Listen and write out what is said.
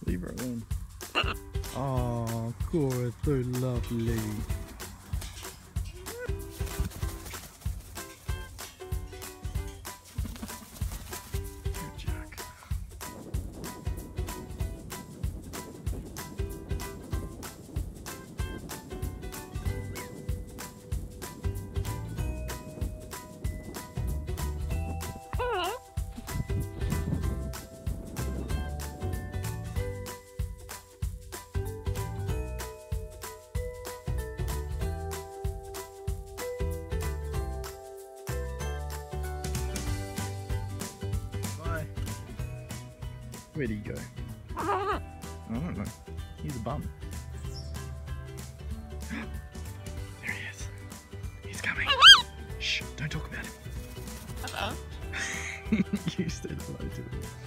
Leave her alone. Oh, Korra, so lovely. Good Jack. Where'd he go? I don't know. He's a bum. There he is. He's coming. Shh, don't talk about him. Hello. You said hello to him.